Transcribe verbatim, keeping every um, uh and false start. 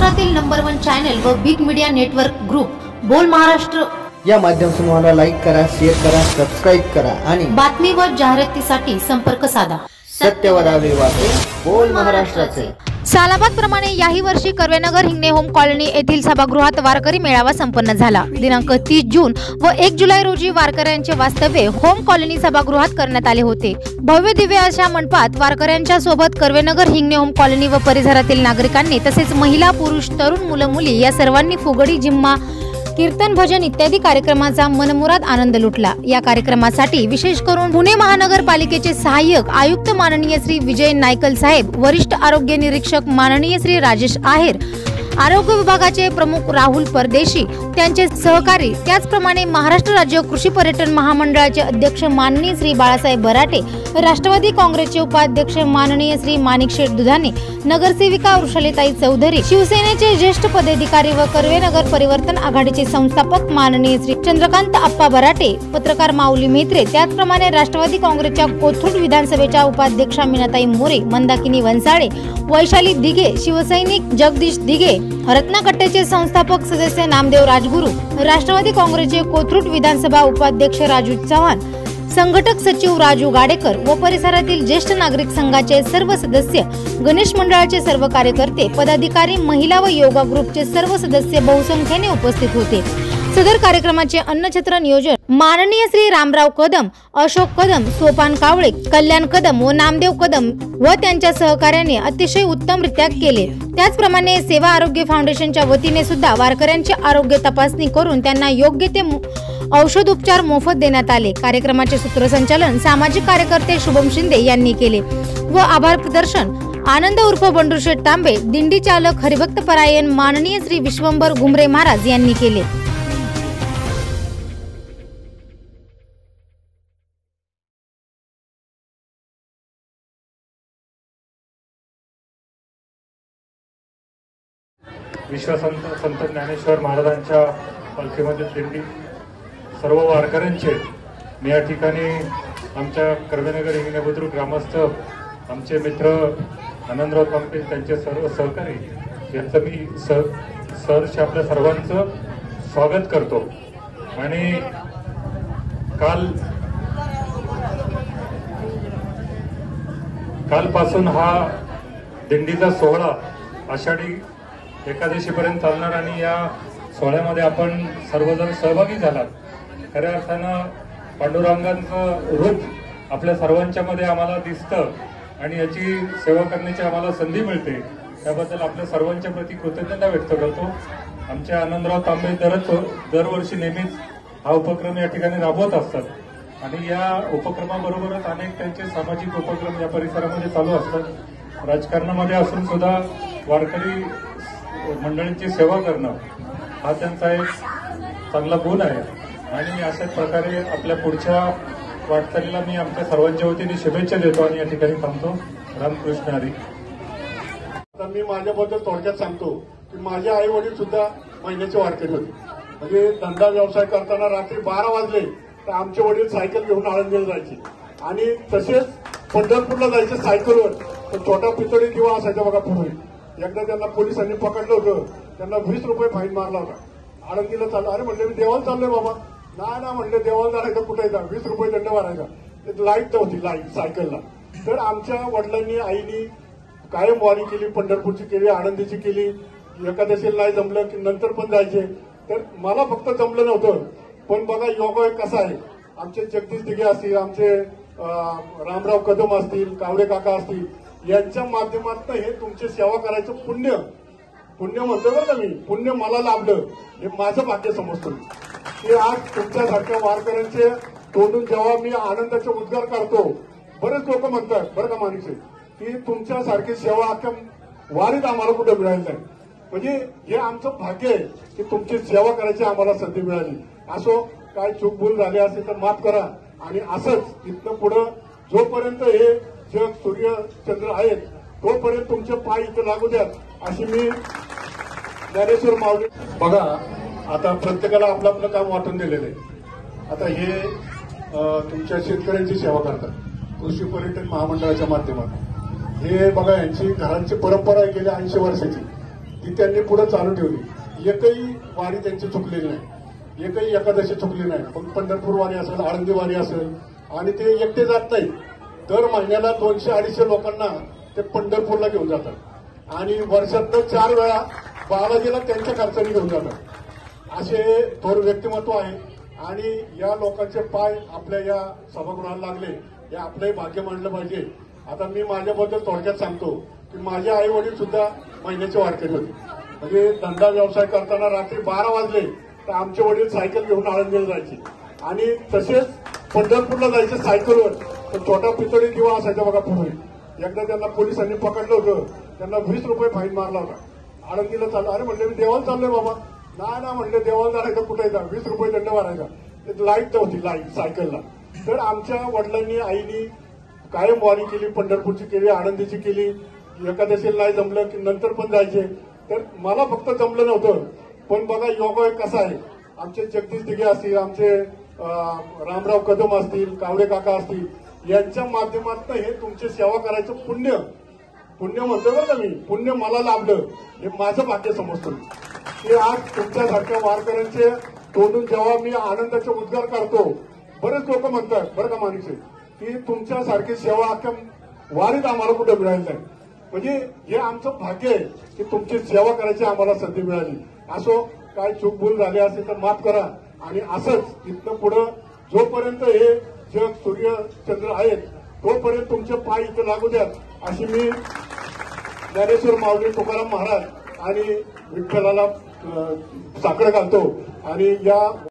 महाराष्ट्रातील number one channel व big media network group Bol Maharashtra या माध्यमातून मला लाईक करा, शेअर करा, सबस्क्राइब करा आणि बातमी व जाहिरातीसाठी संपर्क साधा। सत्यवदावे वाटे बोल महाराष्ट्राचे। सालाबाद प्रमाणे याही वर्षी कर्वेनगर हिंगणे होम कॉलनी येथील सभागृहात वारकरी मेळावा संपन्न झाला। दिनांक तीस जून व एक जुलै रोजी वारकऱ्यांचे वास्तव्य होम कॉलनी सभागृहात करण्यात आले होते। भव्य दिव्य अशा मंडपात वारकऱ्यांच्या सोबत कर्वेनगर हिंगणे होम कॉलनी व परिसरातील नागरिकांनी तसेच महिला, पुरुष, तरुण, मुलं मुली या सर्वांनी फुगडी, जिम्मा, कीर्तन, भजन इत्यादी कार्यक्रमाचा मनमुराद आनंद लुटला। या कार्यक्रमासाठी विशेष करून पुणे महानगरपालिकेचे सहाय्यक आयुक्त माननीय श्री विजय नायकल साहेब, वरिष्ठ आरोग्य निरीक्षक माननीय श्री राजेश आहेर, आरोग्य विभागाचे प्रमुख राहुल परदेशी, त्यांचे सहकारी, त्याचप्रमाणे महाराष्ट्र राज्य कृषी पर्यटन महामंडळाचे अध्यक्ष माननीय श्री बाळासाहेब बराटे, राष्ट्रवादी काँग्रेसचे उपाध्यक्ष माननीय श्री माणिकशेठ दुधाने, नगरसेविका वृषालीताई चौधरी, शिवसेनेचे ज्येष्ठ पदाधिकारी व कर्वेनगर परिवर्तन आघाडीचे संस्थापक माननीय श्री चंद्रकांत आप्पा बराटे, पत्रकार माऊली मेत्रे, त्याचप्रमाणे राष्ट्रवादी काँग्रेसच्या कोथरूड विधानसभेच्या उपाध्यक्षा मीनाताई मोरे, मंदाकिनी वंसाळे, वैशाली दिघे, शिवसैनिक जगदीश दिघे, रत्नाकट्टेचे संस्थापक सदस्य नामदेव राजगुरू, राष्ट्रवादी काँग्रेसचे कोथरूड विधानसभा उपाध्यक्ष राजू चव्हाण, संघटक सचिव राजू गाडेकर व परिसरातील ज्येष्ठ नागरिक संघाचे सर्व सदस्य, गणेश मंडळाचे सर्व कार्यकर्ते, पदाधिकारी, महिला व योगा ग्रुपचे सर्व सदस्य बहुसंख्येने उपस्थित होते। सदर कार्यक्रमाचे अन्नछत्र नियोजन माननीय श्री रामराव कदम, अशोक कदम, सोपान कावळे, कल्याण कदम व नामदेव कदम व त्यांच्या सहकार्याने अतिशय उत्तमरित्या केले। त्याचप्रमाणे सेवा आरोग्य फाउंडेशनच्या वतीने सुद्धा वारकऱ्यांची आरोग्य तपासणी करून त्यांना योग्य ते औषध उपचार मोफत देण्यात आले। कार्यक्रमाचे सूत्रसंचालन सामाजिक कार्यकर्ते शुभम शिंदे यांनी केले व आभार प्रदर्शन आनंद उर्फ बंडूशेठ तांबे, दिंडी चालक हरिभक्त परायण माननीय श्री विश्वंभर घुमरे महाराज यांनी केले। विश्वसंत संत ज्ञानेश्वर महाराजांच्या पालखीमध्ये दिंडी सर्व वारकऱ्यांचे मी या ठिकाणी आमच्या कर्वेनगर हिंगणे बुद्रुक ग्रामस्थ, आमचे मित्र आनंदराव तांबे, त्यांचे सर्व सहकारी यांचं मी सर सहर्ष आपल्या सर्वांचं स्वागत करतो। आणि काल कालपासून हा दिंडीचा सोहळा आषाढी एकादशीपर्यंत चालणार आणि या सोहळ्यामध्ये आपण सर्वजण सहभागी झालात। खऱ्या अर्थानं पांडुरंगांचं रूप आपल्या सर्वांच्या मध्ये आम्हाला दिसतं आणि याची सेवा करण्याची आम्हाला संधी मिळते, त्याबद्दल आपल्या सर्वांच्या प्रति कृतज्ञता व्यक्त करतो। आमचे आनंदराव तांबे दरच दरवर्षी नेहमीच हा उपक्रम या ठिकाणी राबवत असतात आणि या उपक्रमाबरोबरच अनेक त्यांचे सामाजिक उपक्रम या परिसरामध्ये चालू असतात। राजकारणामध्ये असून सुद्धा वारकरी मंडळींची सेवा करणं हा त्यांचा एक चांगला गुण आहे आणि अशाच प्रकारे आपल्या पुढच्या वाटचालीला मी आमच्या सर्वांच्या वतीने शुभेच्छा देतो आणि या ठिकाणी थांबतो। रामकृष्ण हरी। आता मी माझ्याबद्दल थोडक्यात सांगतो की माझे आई वडील सुद्धा महिन्याचे वारकरी होते। म्हणजे धंदा व्यवसाय करताना रात्री बारा वाजले तर आमचे वडील सायकल घेऊन आळंदीला जायचे आणि तसेच पंढरपूरला जायचे सायकलवर। तर छोटा पितळी किंवा असायचा बघा पुढे, एकदा त्यांना पोलिसांनी पकडलं होतं, त्यांना वीस रुपये फाईन मारला होता। आळंदीला चाललं, अरे म्हणले मी देवाला चाललोय बाबा, नाही ना म्हणले देवाला जायचं कुठे जा, वीस रुपये दंड मारायचा। लाईट नव्हती, लाईट सायकलला। तर आमच्या वडिलांनी आईनी कायम वारी केली, पंढरपूरची केली, आळंदीची केली, एकादशीला नाही जमलं की नंतर पण जायचे। तर मला फक्त जमलं नव्हतं, पण बघा योगा कसा आहे, आमचे जगदीश दिघे असतील, आमचे रामराव कदम असतील, कावडे काका असतील, यांच्या माध्यमातून हे तुमची सेवा करायचं पुण्य पुण्य म्हणतो बरं का मी, पुण्य मला लाभलं हे माझं भाग्य समजतो की आज तुमच्यासारख्या वारकऱ्यांचे तोंडून जेव्हा मी आनंदाचे उद्गार करतो, बरेच लोक म्हणतात बरं का माणिक की तुमच्यासारखी सेवा अख्ख्या वारीत आम्हाला कुठे मिळाली नाही। म्हणजे हे आमचं भाग्य आहे की तुमची सेवा करायची आम्हाला संधी मिळाली। असो काय चूकभूल झाली असेल तर माफ करा आणि असंच इथनं पुढं जोपर्यंत हे जग सूर्य चंद्र आहेत तोपर्यंत तुमचे पाय इथं लागू द्यात अशी मी ज्ञानेश्वर माऊली। बघा आता प्रत्येकाला आपलं आपलं काम वाटून दिलेलं आहे। आता हे तुमच्या शेतकऱ्यांची सेवा करतात कृषी पर्यटन महामंडळाच्या माध्यमातून। हे बघा यांची घरांची परंपरा आहे गेल्या ऐंशी वर्षाची। ती त्यांनी पुढे चालू ठेवली. एकही वारी त्यांची चुकलेली नाही, एकही एकादशी चुकली नाही. पण पंढरपूर वारी असेल, आळंदी वारी असेल, आणि ते एकटे जात नाही. दर महिन्याला दोनशे अडीचशे लोकांना ते पंढरपूरला घेऊन जातात आणि वर्षातनं चार वेळा बालाजीला त्यांच्या खर्चाने घेऊन जातात. असे थोर व्यक्तिमत्व आहे आणि या लोकांचे पाय आपल्या या सभागृहाला लागले हे आपलंही भाग्य मानलं पाहिजे. आता मी माझ्याबद्दल थोडक्यात सांगतो की माझे आई वडील सुद्धा महिन्याचे वारकरी होते. म्हणजे धंदा व्यवसाय करताना रात्री बारा वाजले तर आमचे वडील सायकल घेऊन आळंदीला जायचे आणि तसेच पंढरपूरला जायचे सायकलवर. तर छोटा पितळी किंवा असायचा बघा पुढे. एकदा त्यांना पोलिसांनी पकडलं होतं, त्यांना वीस रुपये फाईन मारला होता. आळंदीला चाललं, अरे म्हणले मी देवाला चाललोय बाबा. नाही ना म्हणले, देवाला जायचं कुठे जा, वीस रुपये दंड मारायचा. लाईट होती लाईट सायकलला. तर आमच्या वडिलांनी आईनी कायम वारी केली, पंढरपूरची केली, आळंदीची केली. एकादशीला नाही जमलं की नंतर पण जायचे. तर मला फक्त जमलं नव्हतं, पण बघा योगा कसा आहे. आमचे जगदीश दिघे असतील, आमचे रामराव कदम असतील, कावडे काका असतील, यांच्या माध्यमातून हे तुमची सेवा करायचं पुण्य पुण्य म्हणतो बरं का मी, पुण्य मला लाभलं हे माझं भाग्य समजतो की आज तुमच्यासारख्या वारकऱ्यांचे तोंडून जेव्हा मी आनंदाचे उद्गार करतो, बरेच लोक म्हणतात बरं का माणूस की तुमच्यासारखी सेवा अख्ख्या वारीत आम्हाला कुठे मिळाली नाही. म्हणजे हे आमचं भाग्य आहे की तुमची सेवा करायची आम्हाला संधी मिळाली. असो काय चूकभूल झाली असेल तर माफ करा. आणि असंच इथनं पुढं जोपर्यंत हे जग सूर्य चंद्र आहेत तोपर्यंत तुमचे पाय इथं लागू द्या अशी मी ज्ञानेश्वर माऊली तुकाराम महाराज आणि विठ्ठलाला साकडं घालतो. आणि या